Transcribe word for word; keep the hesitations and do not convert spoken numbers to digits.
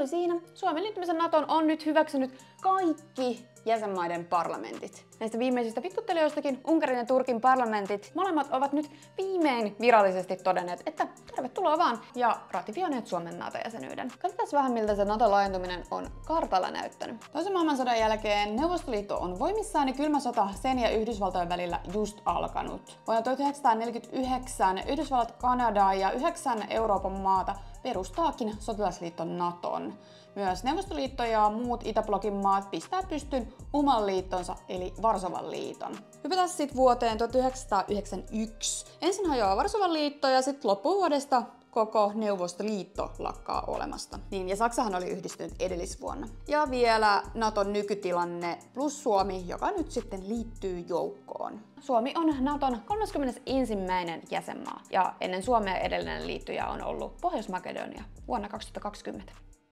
oli siinä. Suomen liittymisen NATOon on nyt hyväksynyt kaikki jäsenmaiden parlamentit. Näistä viimeisistä vitkuttelijoistakin Unkarin ja Turkin parlamentit molemmat ovat nyt viimein virallisesti todenneet, että tervetuloa vaan, ja ratifioineet Suomen NATO-jäsenyyden. Katsotaan vähän, miltä se NATO-laajentuminen on kartalla näyttänyt. Toisen maailmansodan jälkeen Neuvostoliitto on voimissaan ja kylmä sota sen ja Yhdysvaltojen välillä just alkanut. Vuonna tuhatyhdeksänsataaneljäkymmentäyhdeksän Yhdysvallat, Kanada ja yhdeksän Euroopan maata perustaakin sotilasliitto NATOn. Myös Neuvostoliitto ja muut Itäblokin maat pistää pystyyn oman liittonsa eli Varsovan liiton. Hypätään sitten vuoteen tuhatyhdeksänsataayhdeksänkymmentäyksi. Ensin hajoaa Varsovan liitto ja sitten loppuvuodesta koko Neuvostoliitto lakkaa olemasta. Niin, ja Saksahan oli yhdistynyt edellisvuonna. Ja vielä Naton nykytilanne plus Suomi, joka nyt sitten liittyy joukkoon. Suomi on Naton kolmaskymmenesensimmäinen jäsenmaa, ja ennen Suomea edellinen liittyjä on ollut Pohjois-Makedonia vuonna kaksituhattakaksikymmentä.